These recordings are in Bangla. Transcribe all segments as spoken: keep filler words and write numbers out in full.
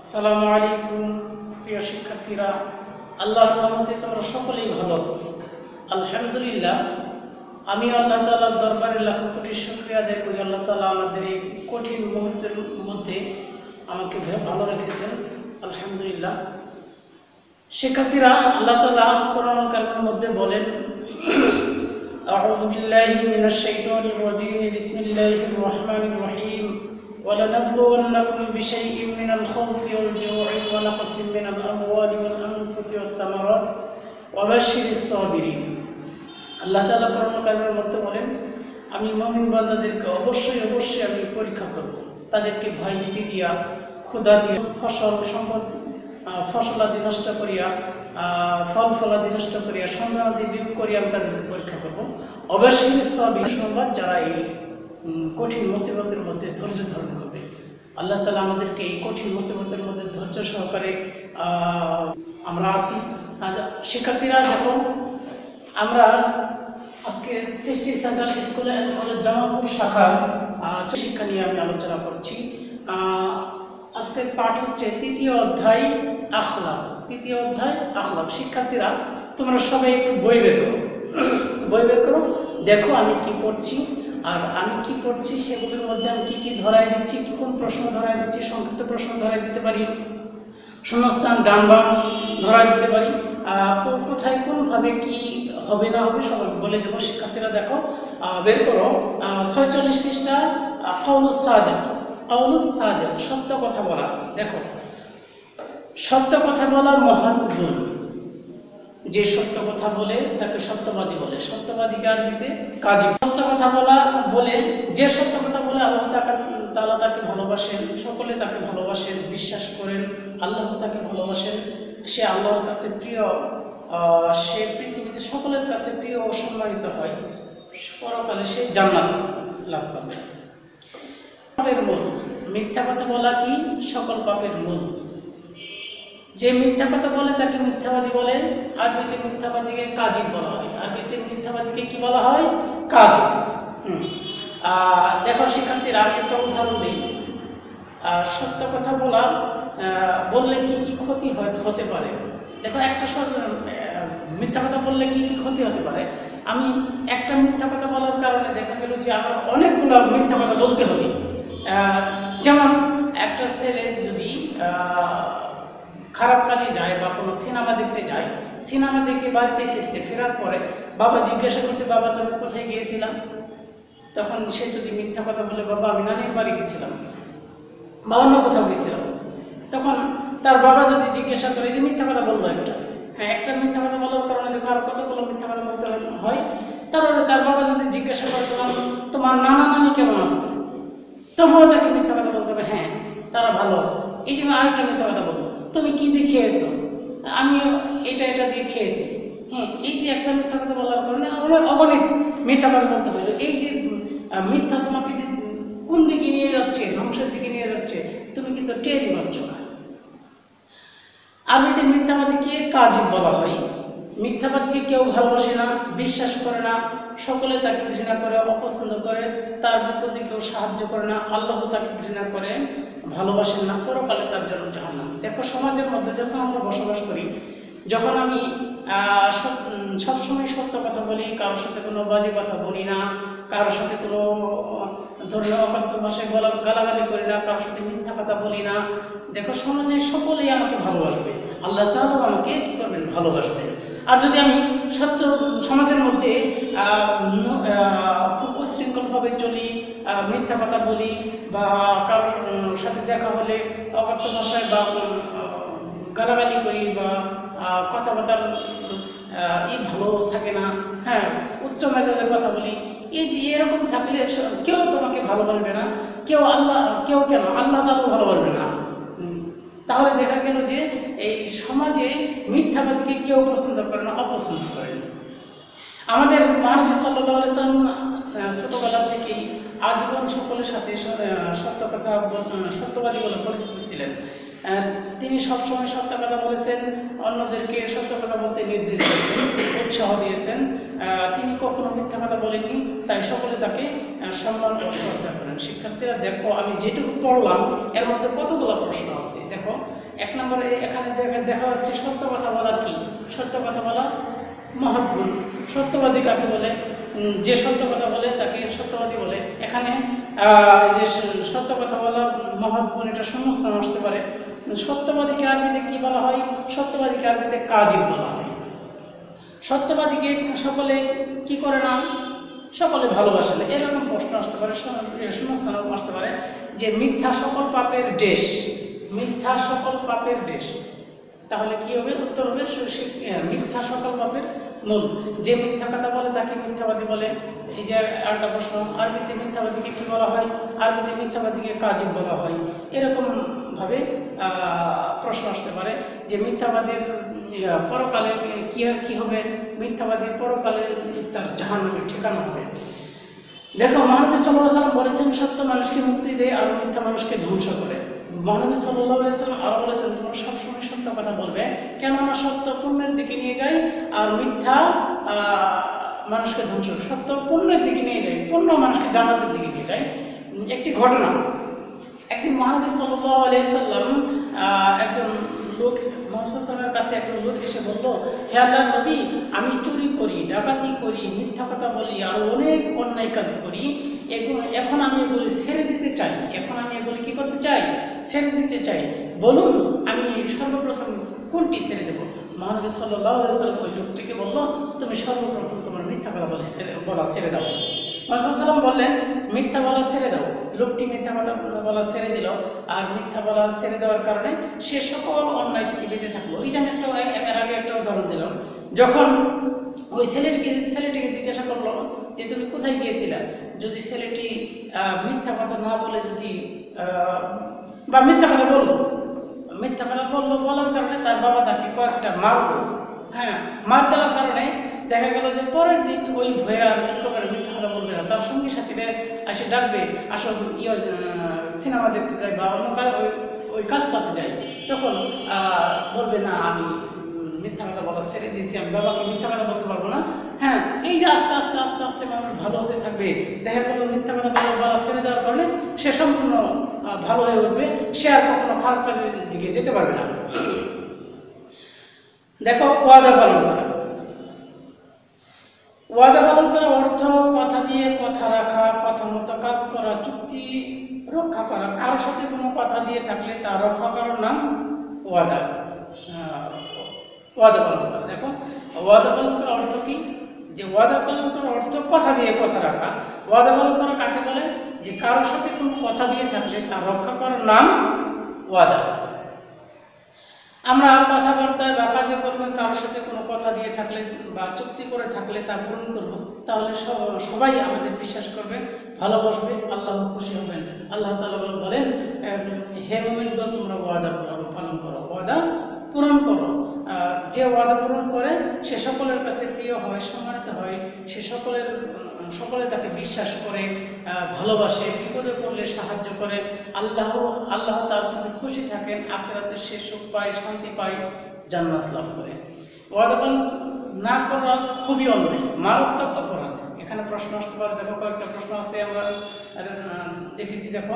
আসসালামু আলাইকুম প্রিয় শিক্ষার্থীরা, আল্লাহর রহমতে তোমরা সকলেই ভালো আছো। আলহামদুলিল্লাহ, আমি আল্লাহ তাআলার দরবারে লাখ কোটি শুকরিয়া আদায় করি। আল্লাহ তাআলা আমাদের এই কঠিন মুহূর্তের মধ্যে আমাকে ভালো রেখেছেন, আলহামদুলিল্লাহ। শিক্ষার্থীরা, আল্লাহ তাআলা কোরআন কারীমের মধ্যে বলেন, আউযু বিল্লাহি মিনাশ শাইতানির রাজীম, বিসমিল্লাহির রাহমানির রাহিম। وَلَنَبْلُوَنَّكُمْ بِشَيْءٍ مِّنَ الْخَوْفِ وَالْجُوعِ وَنَقْصٍ مِّنَ الْأَمْوَالِ وَالْأَنفُسِ وَالثَّمَرَاتِ وَبَشِّرِ الصَّابِرِينَ। আল্লাহ তাআলা কোরআন কারীমের মধ্যে বলেন, আমি মুমিন বান্দাদেরকে অবশ্যই অবশ্যই আমি পরীক্ষা করব। তাদেরকে ভয় ভীতি দিয়া, ক্ষুধা দিয়া, ফসল সম্পদ ফসলাদি নষ্ট করিয়া, ফল ফলাদি নষ্ট করিয়া, সন্তানাদি বিয়োগ করিয়া আমি তাদেরকে পরীক্ষা করব। অবশ্যই সাবির সংবাদ যারা এই কঠিন মুসিবতের মধ্যে ধৈর্য ধারণ করবে। আল্লাহ তাআলা আমাদেরকে এই কঠিন মুসিবতের মধ্যে ধৈর্য সহকারে আমরা আসি। শিক্ষার্থীরা দেখো, আমরা আজকে Srishti central school and college Jamalpur শাখার শিক্ষা নিয়ে আমি আলোচনা করছি। আজকের পাঠ হচ্ছে তৃতীয় অধ্যায় আখলাক। তৃতীয় অধ্যায় আখলাক। শিক্ষার্থীরা, তোমরা সবাই একটু বই বের করো, বই বের করো। দেখো আমি কি পড়ছি, আর আমি কি পড়ছি সেগুলোর মধ্যে আমি কি কি ধরাই দিচ্ছি, কি কোন প্রশ্ন ধরাই দিচ্ছি। সংক্ষিপ্ত প্রশ্ন ধরাই দিতে পারি, শূন্যস্থান ডান বাম ধরাই দিতে পারি, কোথায় কোনভাবে কি হবে না হবে সব বলে দেবো। শিক্ষার্থীরা দেখো, বের করো ছয়চল্লিশ পৃষ্ঠা কাউলুস সাদিক। কাউলুস সাদিক, সত্য কথা বলা। দেখো, সত্য কথা বলার মহৎ গুণ। যে সত্য কথা বলে তাকে সত্যবাদী বলে। সত্যবাদীকে আরবিতে কাজী। সত্য কথা বলা বলে, যে সত্য কথা বলে আল্লাহ তাআলা তাকে ভালোবাসেন, সকলে তাকে ভালোবাসেন, বিশ্বাস করেন, আল্লাহ তাকে ভালোবাসেন, সে আল্লাহর কাছে প্রিয়, সে পৃথিবীতে সকলের কাছে প্রিয় ও সম্মানিত হয়, পরকালে সে জান্নাত লাভ করবে। পাপের মূল। মিথ্যা কথা বলা কি সকল পাপের মূল। যে মিথ্যা কথা বলে তাকে মিথ্যাবাদী বলে। আরবিতে মিথ্যাবাদীকে কাজিব বলা হয়। আরবিতে মিথ্যাবাদীকে কি বলা হয়? কাজিব। হুম দেখো শিক্ষার্থীরা, আমি একটা উদাহরণ দিই। সত্য কথা বলা বললে কি কি ক্ষতি হতে পারে। দেখো, একটা মিথ্যা কথা বললে কি কি ক্ষতি হতে পারে। আমি একটা মিথ্যা কথা বলার কারণে দেখা গেল যে আমার অনেকগুলো মিথ্যা কথা বলতে হবে। যেমন একটা ছেলে যদি খারাপ কাজে যায় বা কোনো সিনেমা দেখতে যায়, সিনেমা দেখে বাড়িতে ফিরছে, ফেরার পরে বাবা জিজ্ঞাসা করছে, বাবা তুমি কোথায় গিয়েছিলাম? তখন সে যদি মিথ্যা কথা বলে, বাবা আমি নানির বাড়ি গেছিলাম বা অন্য কোথাও গেছিলাম, তখন তার বাবা যদি জিজ্ঞাসা করে যে মিথ্যা কথা বললো একটা, হ্যাঁ একটা মিথ্যা কথা বলার কারণে দেখো আর কতগুলো মিথ্যা কথা বলতে হয়। তারপরে তার বাবা যদি জিজ্ঞাসা করে, তোমার তোমার নানা নানি কেমন আছে, তবুও তাকে মিথ্যা কথা বলতে হবে, হ্যাঁ তারা ভালো আছে। এই জন্য আরেকটা মিথ্যা কথা বলবো, তুমি কি দিয়ে খেয়েছো? আমি এটা এটা দিয়ে খেয়েছি। হ্যাঁ, এই যে একটা মিথ্যা কথা বলার কারণে অনেক অগণিত মিথ্যা কথা বলতে হইলো। এই যে মিথ্যা তোমাকে যে কোন দিকে নিয়ে যাচ্ছে, ধ্বংসের দিকে নিয়ে যাচ্ছে, তুমি কিন্তু টেরই পাচ্ছ না। আরবিতে মিথ্যাবাদীকে কাজিব বলা হয়। মিথ্যাবাদীকে কেউ ভালোবাসে না, বিশ্বাস করে না, সকলে তাকে ঘৃণা করে, অপছন্দ করে, তার বিপদে কেউ সাহায্য করে না, আল্লাহ তাকে ঘৃণা করে, ভালোবাসেন না, পরকালে তার জন্য জাহান্নাম। দেখো, সমাজের মধ্যে যখন আমরা বসবাস করি, যখন আমি সবসময় সত্য কথা বলি, কারোর সাথে কোনো বাজে কথা বলি না, কারোর সাথে কোনো ধরনের অবাধ্য ভাষায় গলা গালাগালি করি না, কারোর সাথে মিথ্যা কথা বলি না, দেখো সমাজে সকলেই আমাকে ভালোবাসবে, আল্লাহ তাআলাও আমাকে কি করবেন? ভালোবাসবেন। আর যদি আমি সত্য সমাজের মধ্যে খুব উশৃঙ্খলভাবে চলি, মিথ্যা কথা বলি, বা কারোর সাথে দেখা হলে অবাধ্য ভাষায় বা গালাগালি করি, বা কথাবার্তার ই ভালো থাকে না, হ্যাঁ উচ্চ মেজাজের কথা বলি, এই এরকম থাকলে কেউ তোমাকে ভালোবাসবে না। কেউ আল্লাহ কেউ কেন আল্লাহ তাআলাও ভালোবাসবে না। তাহলে দেখা গেল যে এই সমাজে মিথ্যাবাদীকে কেউ পছন্দ করে না, অপছন্দ করে না। আমাদের মহানবী সাল্লাল্লাহু আলাইহি ওয়াসাল্লাম ছোটবেলা থেকেই আজীবন সকলের সাথে সত্য কথা সত্যবাদী বলে পরিচিত ছিলেন। তিনি সবসময় সত্য কথা বলেছেন, অন্যদেরকে সত্য কথা বলতে নির্দেশ দিয়েছেন, উৎসাহ দিয়েছেন। তিনি কখনো মিথ্যা কথা বলেননি, তাই সকলে তাকে সম্মান ও শ্রদ্ধা করেন। শিক্ষার্থীরা দেখো, আমি যেটুকু পড়লাম এর মধ্যে কতগুলো প্রশ্ন আছে। দেখো, নম্বর এখানে দেখা যাচ্ছে সত্য কথা বলার কি, সত্য কথা বলা মহৎ গুণ। সত্যবাদী কাকে বলে? যে সত্য কথা বলে তাকে সত্যবাদী বলে। এখানে এই যে সত্য কথা বলা মহৎ গুণ, এটা শূন্যস্থান আসতে পারে। সত্যবাদীকে আরবিতে কি বলা হয়? সত্যবাদীকে আরবিতে কাযিব বলা হয়। সত্যবাদীকে সকলে কি করে না? সকলে ভালোবাসে না, এরকম প্রশ্ন আসতে পারে, শূন্যস্থানেও আসতে পারে যে মিথ্যা সকল পাপের দেশ, মিথ্যা সকল পাপের দেশ। তাহলে কি হবে? উত্তর হবে মিথ্যা সকল পাপের মূল। যে মিথ্যা কথা বলে তাকে মিথ্যাবাদী বলে। এই যে আরেকটা প্রশ্ন, আরবিতে মিথ্যাবাদীকে কি বলা হয়? আরবিতে মিথ্যাবাদীকে কাযিব বলা হয়। এরকম ভাবে প্রশ্ন আসতে পারে যে মিথ্যাবাদীর পরকালে কি কি হবে? মিথ্যাবাদীর পরকালে তার জাহান্নামের ঠিকানা হবে। দেখো, মহানবী সাল্লাল্লাহু আলাইহি ওয়াসাল্লাম বলেছেন সত্য মানুষকে মুক্তি দেয় আর মিথ্যা মানুষকে ধ্বংস করে। মহানবী সাল্লাল্লাহু আলাইহি ওয়াসাল্লাম আরো বলেছেন তোমরা সবসময় সত্য কথা বলবে, কেননা সত্য পুণ্যের দিকে নিয়ে যায় আর মিথ্যা মানুষকে ধ্বংস। সত্য পুণ্যের দিকে নিয়ে যায়, পুণ্য মানুষকে জান্নাতের দিকে নিয়ে যায়। একটি ঘটনা, একদিন মহানবী সাল্লাল্লাহু আলাইহি ওয়াসাল্লাম একজন লোক মুহাম্মদের কাছে একজন লোক এসে বলল, হে আল্লাহর নবী, আমি চুরি করি, ডাকাতি করি, মিথ্যা কথা বলি আর অনেক অন্যায় কাজ করি, এখন আমি এগুলি ছেড়ে দিতে চাই, এখন আমি এগুলি কি করতে চাই? ছেড়ে দিতে চাই, বলুন আমি সর্বপ্রথম কোনটি ছেড়ে দেবো? মহানবী সাল্লাল্লাহু আলাইহি ওয়াসাল্লাম ওই লোকটিকে বলল, তুমি সর্বপ্রথম তোমার মিথ্যা কথা বলে বলা ছেড়ে দাও। মুহাম্মদ সাল্লাল্লাহু বললেন মিথ্যা বলা ছেড়ে দাও। লোকটি মিথ্যা কথা বলা ছেড়ে দিল, আর মিথ্যা বলা ছেড়ে দেওয়ার কারণে সে সকল অন্যায় থেকে বেঁচে থাকলো। এই যে আমি একটা এর আগে একটা উদাহরণ দিলাম, যখন ওই ছেলেটিকে ছেলেটিকে জিজ্ঞাসা করলো যে তুমি কোথায় গিয়েছিলে, যদি ছেলেটি মিথ্যা কথা না বলে যদি বা মিথ্যা কথা বললো, মিথ্যা কথা বললো, বলার কারণে তার বাবা তাকে কয়েকটা মারলো। হ্যাঁ, মার দেওয়ার কারণে দেখা গেল যে পরের দিন ওই ভয়ে আর কি করবে, মিথ্যা কথা বলবে না, তার সঙ্গী সাথীরা এসে ডাকবে, আসল ইয়ে সিনেমা দেখতে যায় বা অন্য ওই ওই কাজটাতে যায়, তখন বলবে না আমি মিথ্যা কথা বলা ছেড়ে দিয়েছি, আমি বাবাকে মিথ্যা কথা বলতে পারবো না। হ্যাঁ, এই যে আস্তে আস্তে আস্তে আস্তে মানুষ ভালো হতে থাকবে। দেখা গেল মিথ্যা কথা বলা ছেড়ে দেওয়ার কারণে সে সম্পূর্ণ ভালো হয়ে উঠবে, সে আর কখনো খারাপ কাজের দিকে যেতে পারবে না। দেখো, ওয়াদা পালন করা। ওয়াদা পালন করা অর্থ কথা দিয়ে কথা রাখা, কথা মতো কাজ করা, চুক্তি রক্ষা করা। কারোর সাথে কোনো কথা দিয়ে থাকলে তা রক্ষা করার নাম ওয়াদা। ওয়াদা পালন করা। দেখো, ওয়াদা পালন করার অর্থ কি? যে ওয়াদা পালন করার অর্থ কথা দিয়ে কথা রাখা। ওয়াদা পালন করা কাকে বলে? যে কারোর সাথে কোনো কথা দিয়ে থাকলে তা রক্ষা করার নাম ওয়াদা। আমরা কথাবার্তায় বা কাজে কর্মে কারোর সাথে কোনো কথা দিয়ে থাকলে বা চুক্তি করে থাকলে তা পূরণ করব, তাহলে সবাই আমাদের বিশ্বাস করবে, ভালোবাসবে, আল্লাহ খুশি হবেন। আল্লাহ তাআলা বলেন, হে মুমিনগণ, তোমরা ওয়াদা পালন করো, ওয়াদা পূরণ করো। যে ওয়াদা পূরণ করে সে সকলের কাছে প্রিয় হয়, সম্মানিত হয়, সে সকলের সকলে তাকে বিশ্বাস করে, ভালোবাসে, বিপদে পড়লে সাহায্য করে। আল্লাহ আল্লাহ তার প্রতি খুশি থাকেন, আখিরাতে সে সুখ পায়, শান্তি পায়, জান্নাত লাভ করে। ওয়াদা পালন না করা খুবই অন্যায়, মারাত্মক অপরাধ। এখানে প্রশ্ন আসতে পারে, দেখো কয়েকটা প্রশ্ন আছে আমরা দেখেছি। দেখো,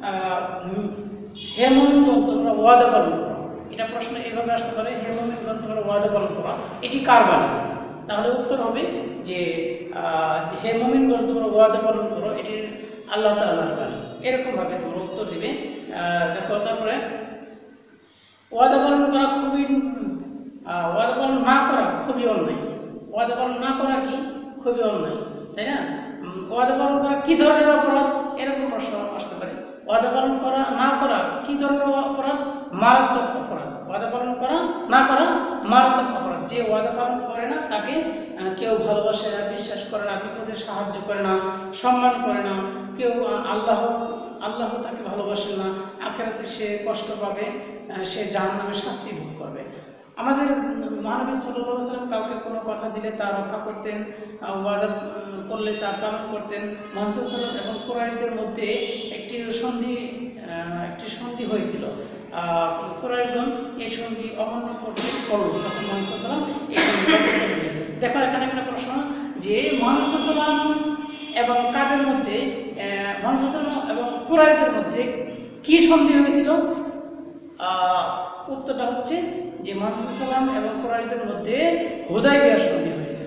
হে মুমিনগণ, তোমরা ওয়াদা পালন করো। এটা প্রশ্ন এভাবে আসতে পারে, হে মুমিনগণ, তোমরা ওয়াদা পালন করো, এটি কার বাণী? তাহলে উত্তর হবে যে হে মুমিনগণ, তোমরা ওয়াদা পালন করো, এটি আল্লাহ তাআলার বাণী। এরকম ভাবে তোমরা উত্তর দিবে। দেখো, তারপরে ওয়াদা পালন করা খুবই ওয়াদা পালন না করা খুবই অন্যায়। ওয়াদা পালন না করা কি? খুবই অন্যায়, তাই না? ওয়াদা পালন করা কি ধরনের অপরাধ? এরকম প্রশ্ন আসতে পারে। ওয়াদা পালন করা না করা কি ধরনের অপরাধ? মারাত্মক অপরাধ। ওয়াদা পালন করা না করা মারাত্মক অপরাধ। যে ওয়াদা পালন করে না তাকে কেউ ভালোবাসে না, বিশ্বাস করে না, বিপদে সাহায্য করে না, সম্মান করে না, কেউ আল্লাহ আল্লাহ তাকে ভালোবাসে না, আখিরাতে সে কষ্ট পাবে, সে জাহান্নামে শাস্তি ভোগ করবে। আমাদের মহানবী সাল্লাল্লাহু আলাইহি ওয়াসাল্লাম কাউকে কোনো কথা দিলে তা রক্ষা করতেন, ওয়াদা করলে তা পালন করতেন। মুহাম্মদ সাল্লাল্লাহু আলাইহি ওয়াসাল্লাম এবং কুরাইশদের মধ্যে একটি সন্ধি একটি সন্ধি হয়েছিল। কুরাইশগণ এই সন্ধি অমান্য করতে করল, তখন মুহাম্মদ সাল্লাল্লাহু আলাইহি ওয়াসাল্লাম এই সন্ধি রক্ষা করলেন। দেখো, এখানে একটা প্রশ্ন যে মুহাম্মদ সাল্লাল্লাহু আলাইহি ওয়াসাল্লাম এবং কাদের মধ্যে, মুহাম্মদ সাল্লাল্লাহু আলাইহি ওয়াসাল্লাম এবং কুরাইশদের মধ্যে কি সন্ধি হয়েছিল? উত্তরটা হচ্ছে যে মুহাম্মদ সাল্লাল্লাহু আলাইহি ওয়াসাল্লাম এবং কুরাইশদের মধ্যে হুদায়বিয়া সন্ধি হয়েছিল।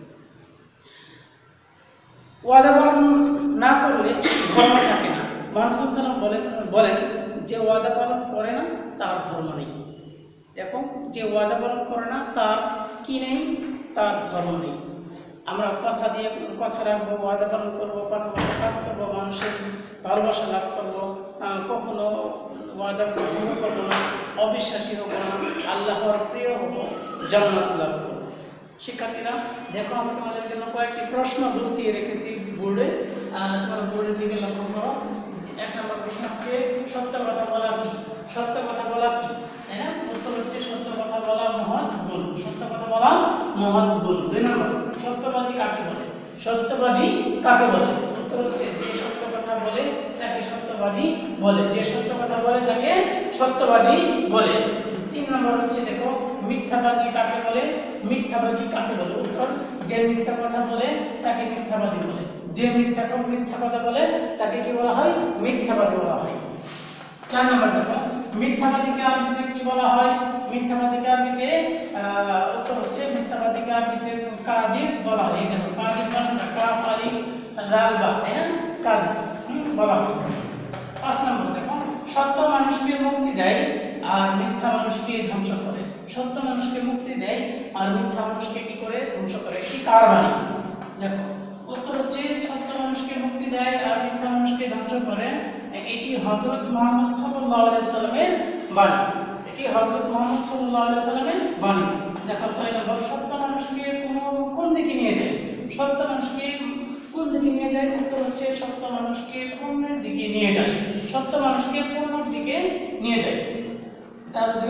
ওয়াদা পালন না করলে ধর্ম থাকে না। মুহাম্মদ সাল্লাল্লাহু আলাইহি ওয়াসাল্লাম বলেছেন বলেন যে ওয়াদা পালন করে না তার ধর্ম নেই। দেখো, যে ওয়াদা পালন করে না তার কি নেই? তার ধর্ম নেই। আমরা কথা দিয়ে কথা রাখবো, ওয়াদা পালন করবো, কথা মতো কাজ করবো, মানুষের ভালোবাসা লাভ করবো, কখনো ওয়াদা ভঙ্গ করবো না, অবিশ্বাসী হবো না, আল্লাহর প্রিয় হবো, জান্নাত লাভ করবো। শিক্ষার্থীরা দেখো, আমি তোমাদের জন্য কয়েকটি প্রশ্ন বসিয়ে রেখেছি বোর্ডে, তোমার বোর্ডের দিকে লক্ষ্য করো। এক নম্বর প্রশ্ন হচ্ছে সত্য কথা বলা কি? সত্য কথা বলা কি? হ্যাঁ, উত্তর হচ্ছে সত্য কথা বলা মহৎ গুণ। সত্য কথা বলা মহৎ গুণ। দুই নম্বর, সত্যবাদী কাকে বলে? সত্যবাদী কাকে বলে? উত্তর হচ্ছে যে সত্য কথা বলে তাকে সত্যবাদী বলে। যে সত্য কথা বলে তাকে সত্যবাদী বলে। তিন নম্বর হচ্ছে দেখো, মিথ্যাবাদী কাকে বলে? মিথ্যাবাদী কাকে বলে? উত্তর, যে মিথ্যা কথা বলে তাকে মিথ্যাবাদী বলে। যে মিথ্যা মিথ্যা কথা বলে তাকে কি বলা হয়? মিথ্যাবাদী বলা হয়। চার নম্বর দেখো, মিথ্যাবাদীকে আরবিতে কি বলা হয়? মিথ্যাবাদীকে আরবিতে উত্তর হচ্ছে মিথ্যাবাদীকে আরবিতে কাযিব বলা হয়। দেখো, কাযিব মানে কাফ আলিফ লাল বা, তাই না? কাযিব বলা হয়। পাঁচ নম্বর দেখো, সত্য মানুষকে মুক্তি দেয় আর মিথ্যা মানুষকে ধ্বংস করে। সত্য মানুষকে মুক্তি দেয় আর মিথ্যা মানুষকে কি করে? ধ্বংস করে। এটি কার বাণী? দেখো, উত্তর হচ্ছে সত্য মানুষকে মুক্তি দেয় আর মিথ্যা মানুষকে ধ্বংস করে। এটি হযরত মুহাম্মদ সাল্লাল্লাহু আলাইহি ওয়াসাল্লামের বাণী। এটি হযরত মুহাম্মদ সাল্লাল্লাহু আলাইহি ওয়াসাল্লামের বাণী। দেখো, ছয় নম্বর, সত্য মানুষকে কোন কোন দিকে নিয়ে যায়? সত্য মানুষকে কোন দিকে নিয়ে যায়? উত্তর হচ্ছে সত্য মানুষকে পূর্ণের দিকে নিয়ে যায়। সত্য মানুষকে পূর্ণের দিকে নিয়ে যায়। তারপরে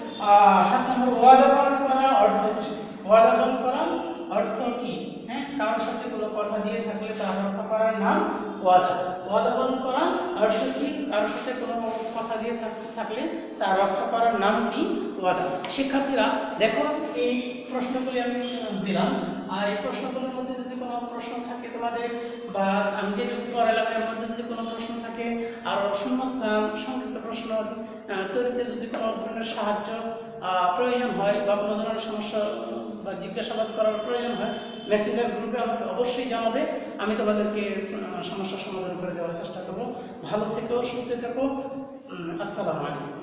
সাত নম্বর, ওয়াদা পালন করা অর্থ কি? ওয়াদা পালন করা অর্থ কি? হ্যাঁ, কারোর সাথে কোনো কথা দিয়ে থাকলে তার রক্ষা করার নাম ওয়াদা। ওয়াদা পালন করা অর্থ কি? কারোর সাথে কোনো কথা দিয়ে থাকলে তার রক্ষা করার নাম কি? ওয়াদা। শিক্ষার্থীরা দেখো, এই প্রশ্নগুলি আমি দিলাম, আর এই প্রশ্নগুলোর মধ্যে যদি কোনো প্রশ্ন থাকে তোমাদের, বা আমি যে পড়ালেখার মধ্যে যদি কোনো প্রশ্ন থাকে, আর শূন্যস্থান সংক্ষিপ্ত প্রশ্ন তৈরিতে যদি কোনো ধরনের সাহায্য প্রয়োজন হয় বা কোনো ধরনের সমস্যা বা জিজ্ঞাসাবাদ করার প্রয়োজন হয়, মেসেঞ্জার গ্রুপে আমাকে অবশ্যই জানাবে। আমি তোমাদেরকে সমস্যার সমাধান করে দেওয়ার চেষ্টা করব। ভালো থেকো, সুস্থ থেকো। আসসালামু আলাইকুম।